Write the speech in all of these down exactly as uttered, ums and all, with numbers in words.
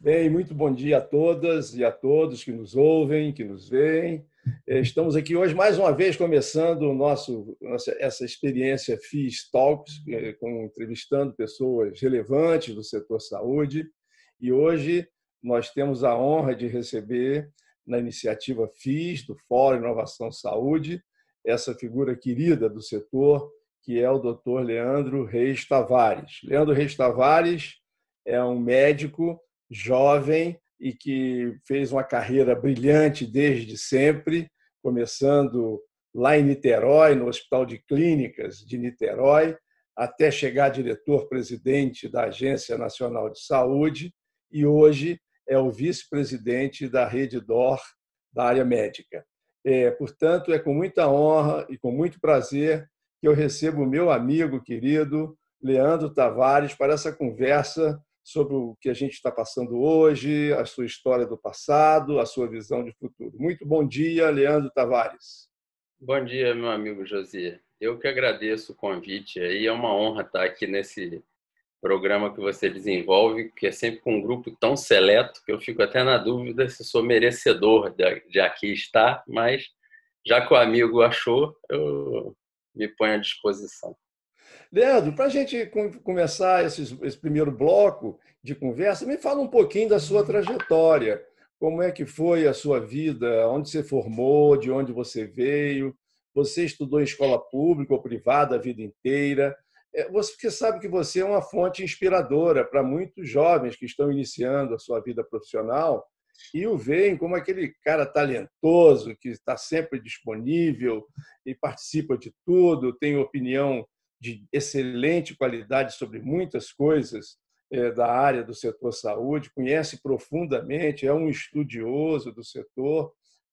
Bem, muito bom dia a todas e a todos que nos ouvem, que nos veem. Eh, Estamos aqui hoje mais uma vez começando o nosso nossa, essa experiência FIS Talks, eh, com, entrevistando pessoas relevantes do setor saúde. E hoje nós temos a honra de receber, na iniciativa FIS, do Fórum Inovação Saúde, essa figura querida do setor, que é o doutor Leandro Reis Tavares. Leandro Reis Tavares é um médico jovem e que fez uma carreira brilhante desde sempre, começando lá em Niterói, no Hospital de Clínicas de Niterói, até chegar a diretor-presidente da Agência Nacional de Saúde e hoje é o vice-presidente da Rede D O R da área médica. É, portanto, é com muita honra e com muito prazer que eu recebo o meu amigo querido Leandro Tavares para essa conversa sobre o que a gente está passando hoje, a sua história do passado, a sua visão de futuro. Muito bom dia, Leandro Tavares. Bom dia, meu amigo Josias. Eu que agradeço o convite. Aí é uma honra estar aqui nesse programa que você desenvolve, que é sempre com um grupo tão seleto que eu fico até na dúvida se sou merecedor de, de aqui estar, mas já que o amigo achou, eu me ponho à disposição. Leandro, para a gente começar esse, esse primeiro bloco de conversa, me fala um pouquinho da sua trajetória. Como é que foi a sua vida? Onde você formou? De onde você veio? Você estudou em escola pública ou privada a vida inteira? É, você sabe que você é uma fonte inspiradora para muitos jovens que estão iniciando a sua vida profissional e o veem como aquele cara talentoso que está sempre disponível e participa de tudo, tem opinião de excelente qualidade sobre muitas coisas da área do setor saúde, conhece profundamente, é um estudioso do setor.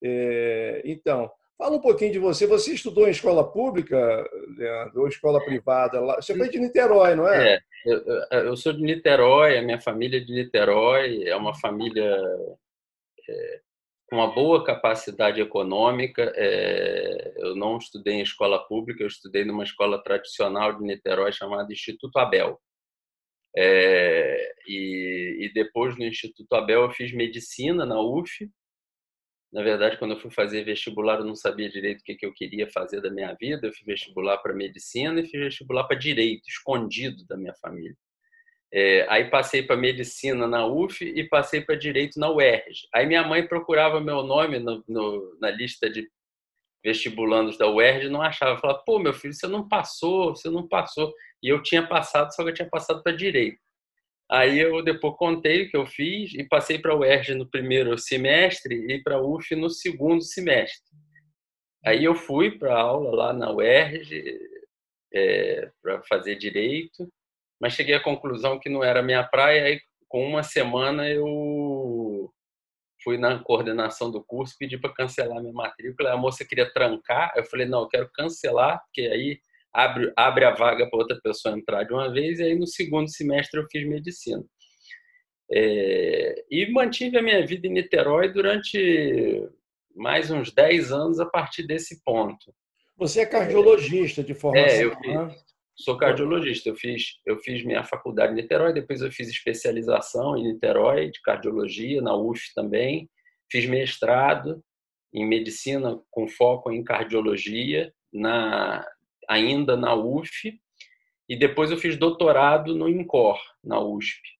Então, fala um pouquinho de você. Você estudou em escola pública, Leandro, ou escola privada? Você foi de Niterói, não é? É, eu, eu sou de Niterói, a minha família é de Niterói, é uma família com uma boa capacidade econômica. É, eu não estudei em escola pública, eu estudei numa escola tradicional de Niterói chamada Instituto Abel. É, e, e depois no Instituto Abel eu fiz medicina na U F. Na verdade, quando eu fui fazer vestibular, eu não sabia direito o que eu queria fazer da minha vida. Eu fiz vestibular para medicina e fiz vestibular para direito, escondido da minha família. É, aí passei para medicina na U F e passei para direito na U E R J. Aí minha mãe procurava meu nome no, no, na lista de vestibulandos da U E R J e não achava. Falava, pô, meu filho, você não passou, você não passou. E eu tinha passado, só que eu tinha passado para direito. Aí eu depois contei o que eu fiz e passei para a U E R J no primeiro semestre e para a U F no segundo semestre. Aí eu fui para a aula lá na U E R J é, para fazer direito, mas cheguei à conclusão que não era minha praia. Aí, com uma semana, eu fui na coordenação do curso, pedi para cancelar minha matrícula. A moça queria trancar, eu falei, não, eu quero cancelar, porque aí abre, abre a vaga para outra pessoa entrar de uma vez. E aí, no segundo semestre, eu fiz medicina. É, e mantive a minha vida em Niterói durante mais uns dez anos a partir desse ponto. Você é cardiologista de É, formação, eu fiz, né? sou cardiologista. Eu fiz, eu fiz minha faculdade em Niterói, depois eu fiz especialização em Niterói de cardiologia, na U F também. Fiz mestrado em medicina com foco em cardiologia, na, ainda na U F, e depois eu fiz doutorado no INCOR, na U S P.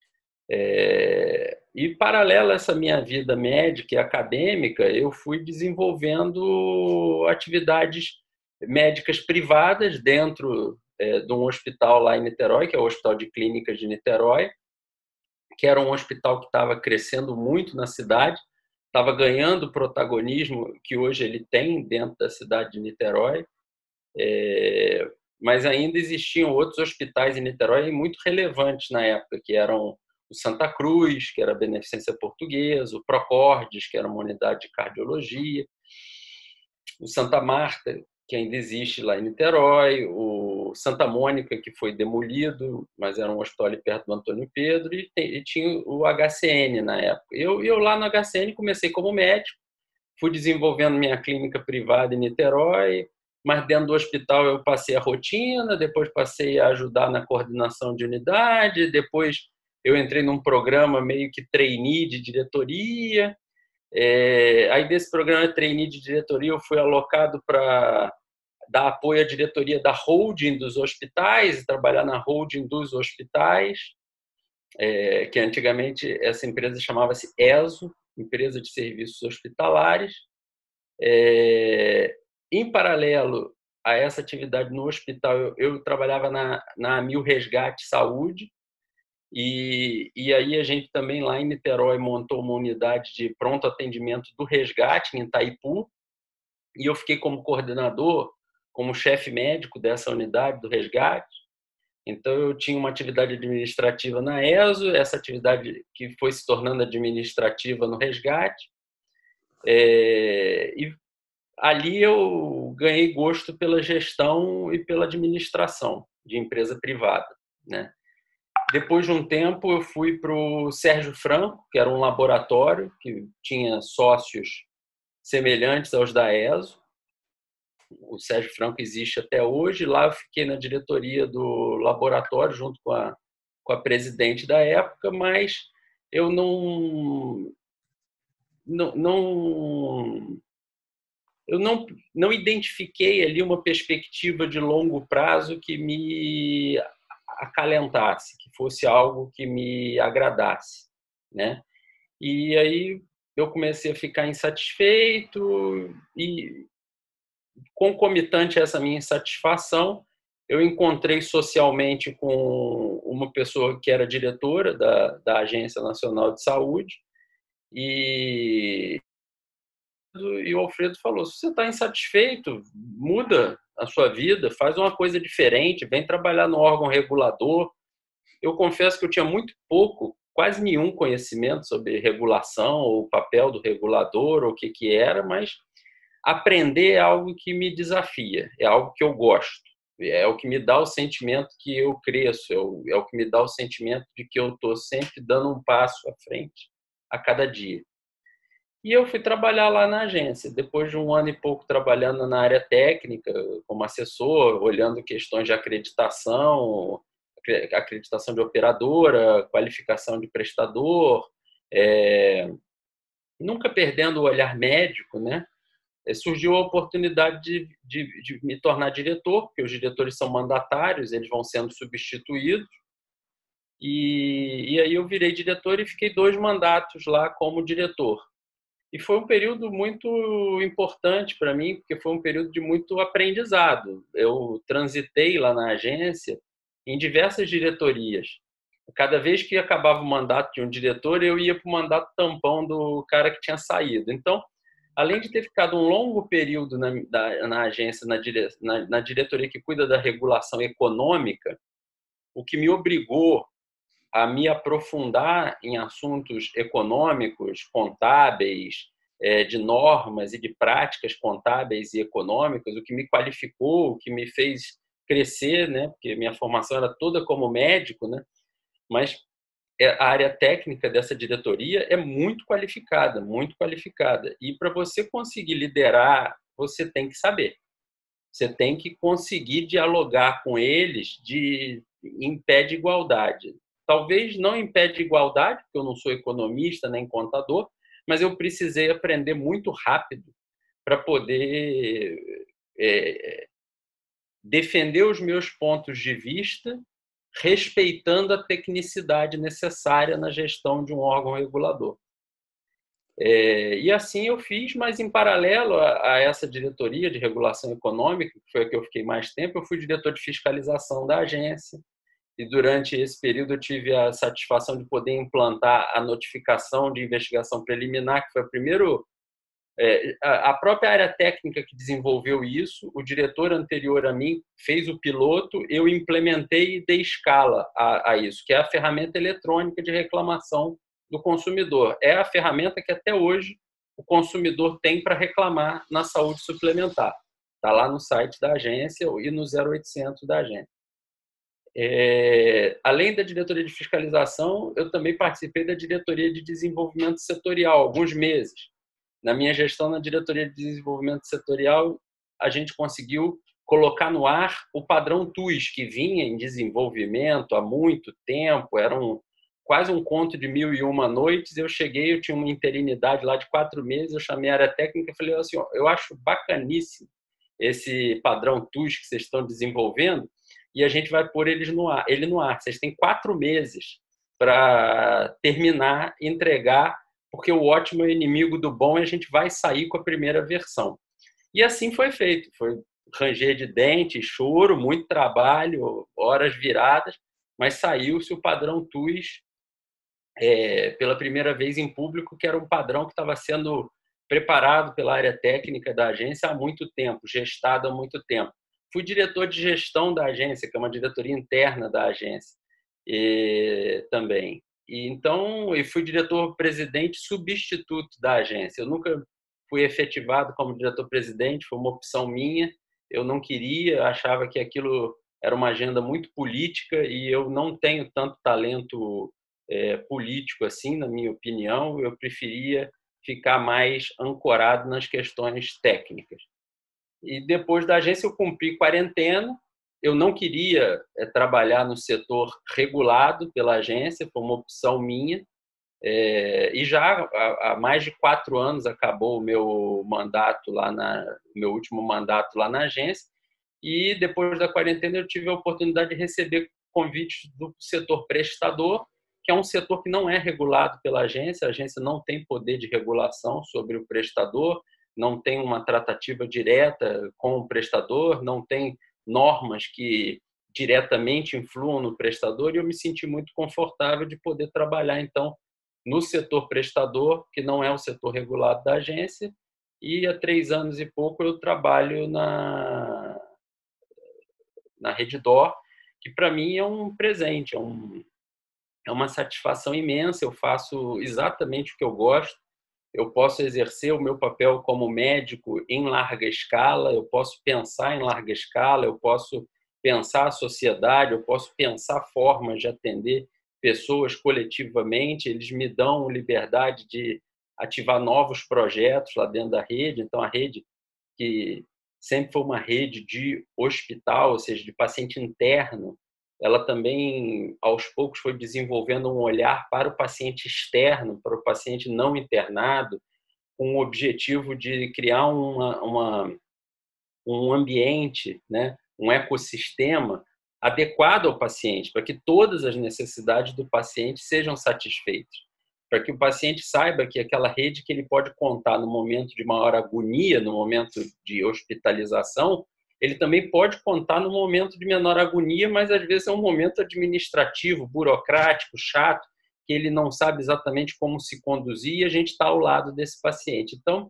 É, e, paralelo a essa minha vida médica e acadêmica, eu fui desenvolvendo atividades médicas privadas dentro é, de um hospital lá em Niterói, que é o Hospital de Clínicas de Niterói, que era um hospital que estava crescendo muito na cidade, estava ganhando o protagonismo que hoje ele tem dentro da cidade de Niterói, é, mas ainda existiam outros hospitais em Niterói muito relevantes na época, que eram o Santa Cruz, que era a Beneficência Portuguesa, o Procordes, que era uma unidade de cardiologia, o Santa Marta, que ainda existe lá em Niterói, o Santa Mônica, que foi demolido, mas era um hospital ali perto do Antônio Pedro, e, tem, e tinha o H C N na época. Eu, eu lá no H C N comecei como médico, fui desenvolvendo minha clínica privada em Niterói, mas dentro do hospital eu passei a rotina, depois passei a ajudar na coordenação de unidade, depois eu entrei num programa meio que trainee de diretoria. É, aí, desse programa trainee de diretoria, eu fui alocado para dar apoio à diretoria da holding dos hospitais, trabalhar na holding dos hospitais, é, que antigamente essa empresa chamava-se E S O, Empresa de Serviços Hospitalares. É, em paralelo a essa atividade no hospital, eu, eu trabalhava na, na Amil Resgate Saúde, e, e aí a gente também lá em Niterói montou uma unidade de pronto atendimento do resgate em Itaipu, e eu fiquei como coordenador, como chefe médico dessa unidade do resgate. Então, eu tinha uma atividade administrativa na E S O, essa atividade que foi se tornando administrativa no resgate, é, e ali eu ganhei gosto pela gestão e pela administração de empresa privada, né? Depois de um tempo, eu fui para o Sérgio Franco, que era um laboratório que tinha sócios semelhantes aos da E S O. O Sérgio Franco existe até hoje. Lá eu fiquei na diretoria do laboratório, junto com a, com a presidente da época, mas eu não, não, não, eu não, não identifiquei ali uma perspectiva de longo prazo que me acalentasse, que fosse algo que me agradasse, né? E aí eu comecei a ficar insatisfeito e, concomitante a essa minha insatisfação, eu encontrei socialmente com uma pessoa que era diretora da, da Agência Nacional de Saúde, e, e o Alfredo falou: se você está insatisfeito, muda a sua vida, faz uma coisa diferente, vem trabalhar no órgão regulador. Eu confesso que eu tinha muito pouco, quase nenhum conhecimento sobre regulação, ou o papel do regulador, ou o que, que era, mas aprender é algo que me desafia, é algo que eu gosto, é o que me dá o sentimento que eu cresço, é o, é o que me dá o sentimento de que eu estou sempre dando um passo à frente a cada dia. E eu fui trabalhar lá na agência. Depois de um ano e pouco trabalhando na área técnica, como assessor, olhando questões de acreditação, acreditação de operadora, qualificação de prestador, é, nunca perdendo o olhar médico, né? Surgiu a oportunidade de, de, de me tornar diretor, porque os diretores são mandatários, eles vão sendo substituídos. E, e aí eu virei diretor e fiquei dois mandatos lá como diretor. E foi um período muito importante para mim, porque foi um período de muito aprendizado. Eu transitei lá na agência em diversas diretorias. Cada vez que acabava o mandato de um diretor, eu ia para o mandato tampão do cara que tinha saído. Então, além de ter ficado um longo período na, da, na agência, na, dire, na, na diretoria que cuida da regulação econômica, o que me obrigou a me aprofundar em assuntos econômicos, contábeis, é, de normas e de práticas contábeis e econômicas, o que me qualificou, o que me fez crescer, né? Porque minha formação era toda como médico, né? Mas a área técnica dessa diretoria é muito qualificada, muito qualificada. E para você conseguir liderar, você tem que saber. Você tem que conseguir dialogar com eles de, em pé de igualdade. Talvez não em pé de igualdade, porque eu não sou economista nem contador, mas eu precisei aprender muito rápido para poder é, defender os meus pontos de vista, respeitando a tecnicidade necessária na gestão de um órgão regulador. É, e assim eu fiz, mas em paralelo a, a essa diretoria de regulação econômica, que foi a que eu fiquei mais tempo, eu fui diretor de fiscalização da agência, e durante esse período eu tive a satisfação de poder implantar a notificação de investigação preliminar, que foi o primeiro... É, a própria área técnica que desenvolveu isso, o diretor anterior a mim fez o piloto, eu implementei e dei escala a, a isso, que é a ferramenta eletrônica de reclamação do consumidor. É a ferramenta que até hoje o consumidor tem para reclamar na saúde suplementar. Está lá no site da agência e no zero oitocentos da agência. É, além da diretoria de fiscalização, eu também participei da diretoria de desenvolvimento setorial, alguns meses. Na minha gestão na diretoria de desenvolvimento setorial, a gente conseguiu colocar no ar o padrão T U S, que vinha em desenvolvimento há muito tempo, era um, quase um conto de mil e uma noites. Eu cheguei, eu tinha uma interinidade lá de quatro meses, eu chamei a área técnica e falei assim, ó, eu acho bacaníssimo esse padrão T U S que vocês estão desenvolvendo e a gente vai pôr eles no ar, ele no ar. Vocês têm quatro meses para terminar, entregar, porque o ótimo é inimigo do bom e a gente vai sair com a primeira versão. E assim foi feito. Foi ranger de dente, choro, muito trabalho, horas viradas, mas saiu-se o padrão T U S é, pela primeira vez em público, que era um padrão que estava sendo preparado pela área técnica da agência há muito tempo, gestado há muito tempo. Fui diretor de gestão da agência, que é uma diretoria interna da agência e, também. E, então, e fui diretor-presidente substituto da agência. Eu nunca fui efetivado como diretor-presidente, foi uma opção minha. Eu não queria, achava que aquilo era uma agenda muito política e eu não tenho tanto talento é, político assim, na minha opinião. Eu preferia ficar mais ancorado nas questões técnicas. E depois da agência eu cumpri quarentena. Eu não queria é, trabalhar no setor regulado pela agência, foi uma opção minha. É, e já há, há mais de quatro anos acabou o meu mandato lá na, meu último mandato lá na agência. E depois da quarentena eu tive a oportunidade de receber convites do setor prestador, que é um setor que não é regulado pela agência. A agência não tem poder de regulação sobre o prestador, não tem uma tratativa direta com o prestador, não tem normas que diretamente influam no prestador, e eu me senti muito confortável de poder trabalhar, então, no setor prestador, que não é o setor regulado da agência, e há três anos e pouco eu trabalho na, na Redditor, que para mim é um presente, é, um, é uma satisfação imensa. Eu faço exatamente o que eu gosto. Eu posso exercer o meu papel como médico em larga escala, eu posso pensar em larga escala, eu posso pensar a sociedade, eu posso pensar formas de atender pessoas coletivamente. Eles me dão liberdade de ativar novos projetos lá dentro da rede. Então, a rede, que sempre foi uma rede de hospital, ou seja, de paciente interno, ela também, aos poucos, foi desenvolvendo um olhar para o paciente externo, para o paciente não internado, com o objetivo de criar uma, uma, um ambiente, né, um ecossistema adequado ao paciente, para que todas as necessidades do paciente sejam satisfeitas, para que o paciente saiba que aquela rede que ele pode contar no momento de maior agonia, no momento de hospitalização, ele também pode contar no momento de menor agonia, mas às vezes é um momento administrativo, burocrático, chato, que ele não sabe exatamente como se conduzir, e a gente está ao lado desse paciente. Então,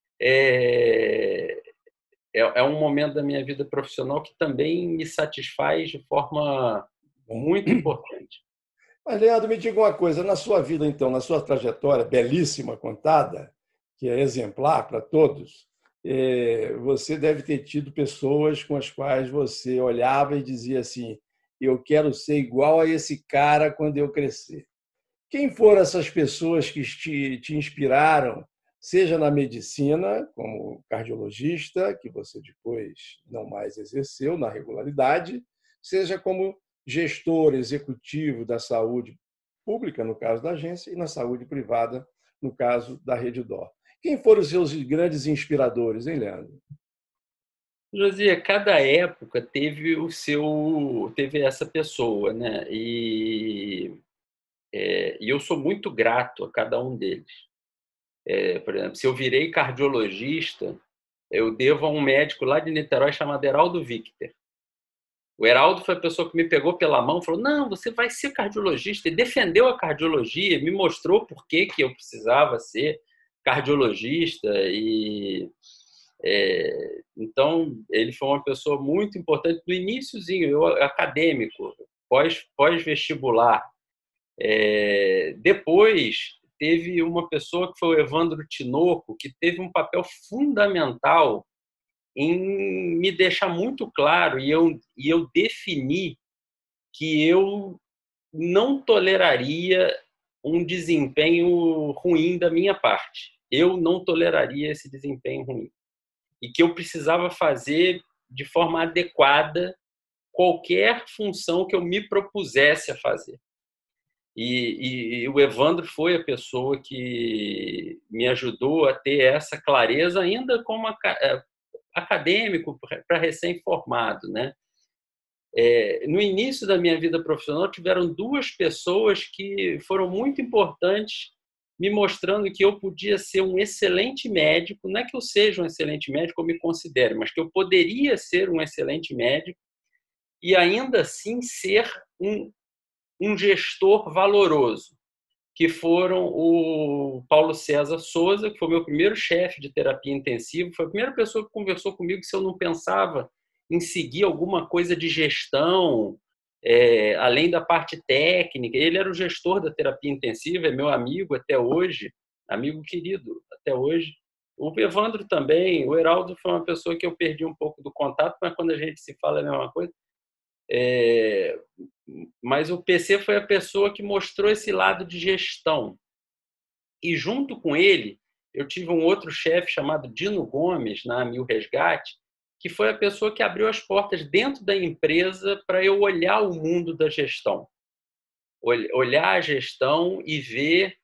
é, é, é um momento da minha vida profissional que também me satisfaz de forma muito importante. Mas, Leandro, me diga uma coisa, na sua vida, então, na sua trajetória belíssima contada, que é exemplar para todos, você deve ter tido pessoas com as quais você olhava e dizia assim, eu quero ser igual a esse cara quando eu crescer. Quem foram essas pessoas que te, te inspiraram, seja na medicina, como cardiologista, que você depois não mais exerceu na regularidade, seja como gestor executivo da saúde pública, no caso da agência, e na saúde privada, no caso da Redditor. Quem foram os seus grandes inspiradores, hein, Leandro? Josia, cada época teve o seu, teve essa pessoa, né? E, é, e eu sou muito grato a cada um deles. É, por exemplo, se eu virei cardiologista, eu devo a um médico lá de Niterói chamado Heraldo Victor. O Heraldo foi a pessoa que me pegou pela mão e falou, não, você vai ser cardiologista, e defendeu a cardiologia, me mostrou por que, que eu precisava ser cardiologista. E é, então ele foi uma pessoa muito importante no iniciozinho, eu acadêmico, pós, pós-vestibular. É, depois teve uma pessoa que foi o Evandro Tinoco, que teve um papel fundamental em me deixar muito claro, e eu, e eu defini que eu não toleraria um desempenho ruim da minha parte. Eu não toleraria esse desempenho ruim. E que eu precisava fazer de forma adequada qualquer função que eu me propusesse a fazer. E, e, e o Evandro foi a pessoa que me ajudou a ter essa clareza, ainda como acadêmico, para recém-formado, né? É, no início da minha vida profissional, tiveram duas pessoas que foram muito importantes, me mostrando que eu podia ser um excelente médico. Não é que eu seja um excelente médico, eu me considero, mas que eu poderia ser um excelente médico e ainda assim ser um, um gestor valoroso, que foram o Paulo César Souza, que foi meu primeiro chefe de terapia intensiva, foi a primeira pessoa que conversou comigo que se eu não pensava em seguir alguma coisa de gestão, é, além da parte técnica. Ele era o gestor da terapia intensiva, é meu amigo até hoje, amigo querido até hoje. O Evandro também, o Heraldo foi uma pessoa que eu perdi um pouco do contato, mas quando a gente se fala é a mesma coisa. É, mas o P C foi a pessoa que mostrou esse lado de gestão. E junto com ele, eu tive um outro chefe chamado Dino Gomes, na Mil Resgate, que foi a pessoa que abriu as portas dentro da empresa para eu olhar o mundo da gestão. Olhar a gestão e ver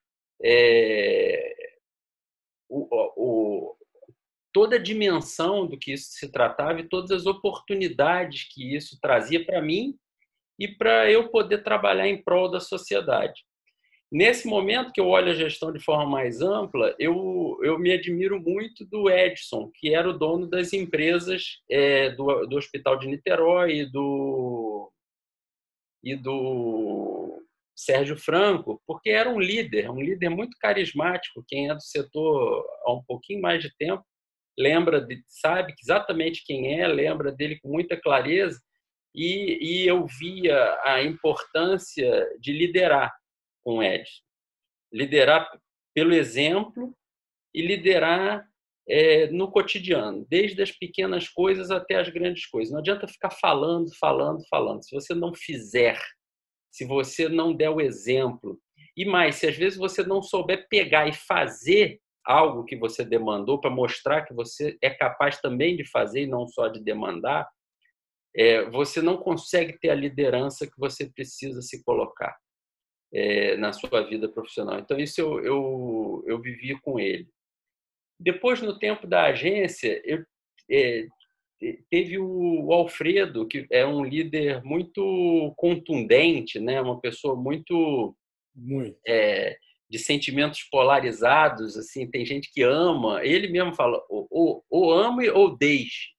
é, o, o, toda a dimensão do que isso se tratava e todas as oportunidades que isso trazia para mim e para eu poder trabalhar em prol da sociedade. Nesse momento que eu olho a gestão de forma mais ampla, eu, eu me admiro muito do Edson, que era o dono das empresas é, do, do Hospital de Niterói e do, e do Sérgio Franco, porque era um líder, um líder muito carismático. Quem é do setor há um pouquinho mais de tempo lembra, de, sabe exatamente quem é, lembra dele com muita clareza, e, e eu via a importância de liderar com o Edson. Liderar pelo exemplo e liderar é, no cotidiano, desde as pequenas coisas até as grandes coisas. Não adianta ficar falando, falando, falando. Se você não fizer, se você não der o exemplo, e mais, se às vezes você não souber pegar e fazer algo que você demandou para mostrar que você é capaz também de fazer e não só de demandar, é, você não consegue ter a liderança que você precisa se colocar é, na sua vida profissional. Então, isso eu, eu, eu vivi com ele. Depois, no tempo da agência, eu, é, teve o Alfredo, que é um líder muito contundente, né? Uma pessoa muito, muito. É, de sentimentos polarizados. Assim, tem gente que ama, ele mesmo fala, ou, ou, ou ame ou deixe.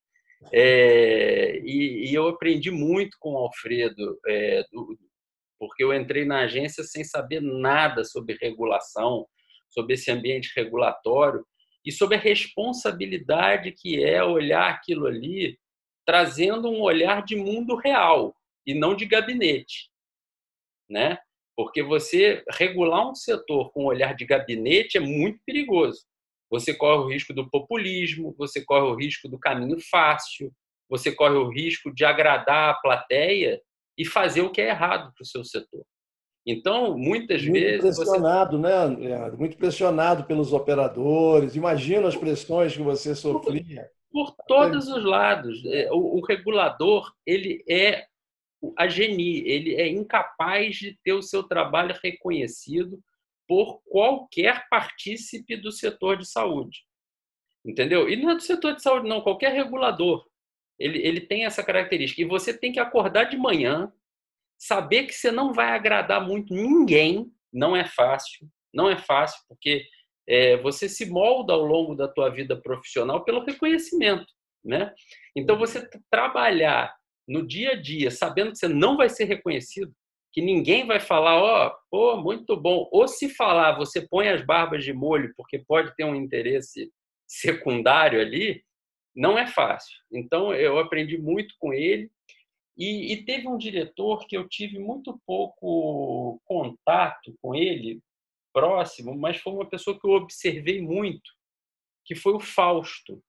É, e, e eu aprendi muito com o Alfredo, é, do, porque eu entrei na agência sem saber nada sobre regulação, sobre esse ambiente regulatório e sobre a responsabilidade que é olhar aquilo ali, trazendo um olhar de mundo real e não de gabinete, né? Porque você regular um setor com um olhar de gabinete é muito perigoso. Você corre o risco do populismo, você corre o risco do caminho fácil, você corre o risco de agradar a plateia e fazer o que é errado para o seu setor. Então, muitas Muito vezes você... pressionado, né, Leandro? Muito pressionado pelos operadores. Imagina as pressões que você sofria. Por todos os lados. O, o regulador, ele é a genie, ele é incapaz de ter o seu trabalho reconhecido por qualquer partícipe do setor de saúde. Entendeu? E não é do setor de saúde, não, qualquer regulador. Ele, ele tem essa característica. E você tem que acordar de manhã, saber que você não vai agradar muito ninguém, não é fácil, não é fácil, porque é, você se molda ao longo da tua vida profissional pelo reconhecimento, né? Então, você trabalhar no dia a dia, sabendo que você não vai ser reconhecido, que ninguém vai falar, ó, oh, pô, muito bom. Ou se falar, você põe as barbas de molho, porque pode ter um interesse secundário ali, não é fácil. Então, eu aprendi muito com ele. E, e teve um diretor que eu tive muito pouco contato com ele, próximo, mas foi uma pessoa que eu observei muito, que foi o Fausto.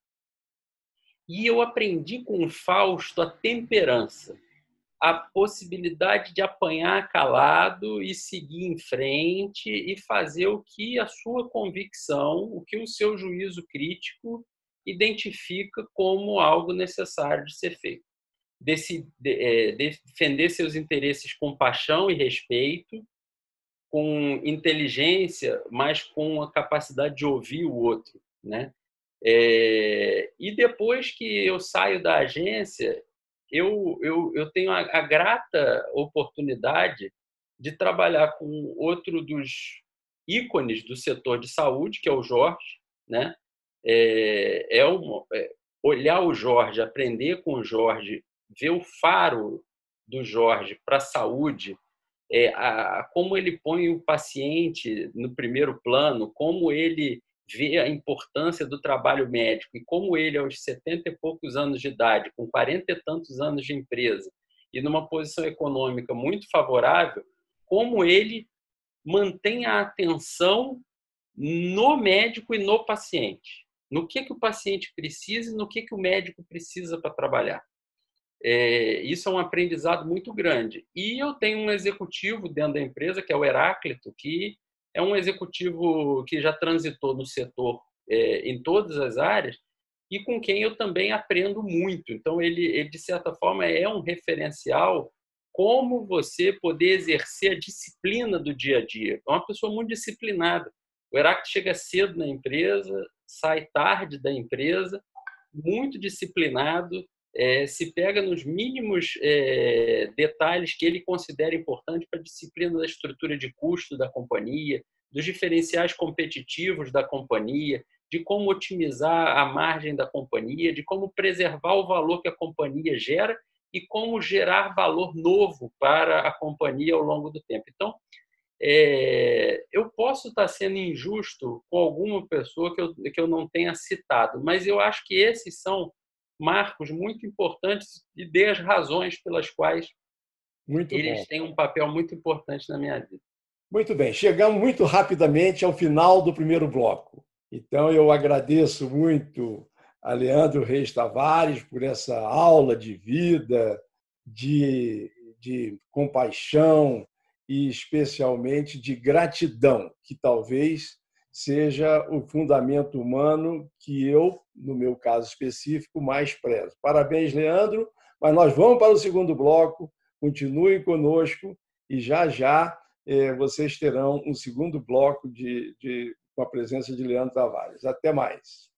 E eu aprendi com o Fausto a temperança, a possibilidade de apanhar calado e seguir em frente e fazer o que a sua convicção, o que o seu juízo crítico identifica como algo necessário de ser feito. Desse, de, é, defender seus interesses com paixão e respeito com inteligência, mas com a capacidade de ouvir o outro, né? É, e depois que eu saio da agência, eu, eu, eu tenho a, a grata oportunidade de trabalhar com outro dos ícones do setor de saúde, que é o Jorge, né? É, é, uma, é olhar o Jorge, aprender com o Jorge, ver o faro do Jorge para a saúde, é, a, como ele põe o paciente no primeiro plano, como ele vê a importância do trabalho médico e como ele, aos setenta e poucos anos de idade, com quarenta e tantos anos de empresa e numa posição econômica muito favorável, como ele mantém a atenção no médico e no paciente. No que, que o paciente precisa e no que, que o médico precisa para trabalhar. É, isso é um aprendizado muito grande. E eu tenho um executivo dentro da empresa, que é o Heráclito, que é um executivo que já transitou no setor é, em todas as áreas e com quem eu também aprendo muito. Então, ele, ele, de certa forma, é um referencial como você poder exercer a disciplina do dia a dia. É uma pessoa muito disciplinada. O Heráclito chega cedo na empresa, sai tarde da empresa, muito disciplinado, é, se pega nos mínimos é, detalhes que ele considera importante para a disciplina da estrutura de custo da companhia, dos diferenciais competitivos da companhia, de como otimizar a margem da companhia, de como preservar o valor que a companhia gera e como gerar valor novo para a companhia ao longo do tempo. Então, é, eu posso estar sendo injusto com alguma pessoa que eu, que eu não tenha citado, mas eu acho que esses são marcos muito importantes e dei as razões pelas quais Muito bom. eles têm um papel muito importante na minha vida. Muito bem, chegamos muito rapidamente ao final do primeiro bloco. Então, eu agradeço muito a Leandro Reis Tavares por essa aula de vida, de, de compaixão e, especialmente, de gratidão, que talvez seja o fundamento humano que eu, no meu caso específico, mais prezo. Parabéns, Leandro, mas nós vamos para o segundo bloco. Continuem conosco e já, já, vocês terão um segundo bloco de, de, com a presença de Leandro Tavares. Até mais.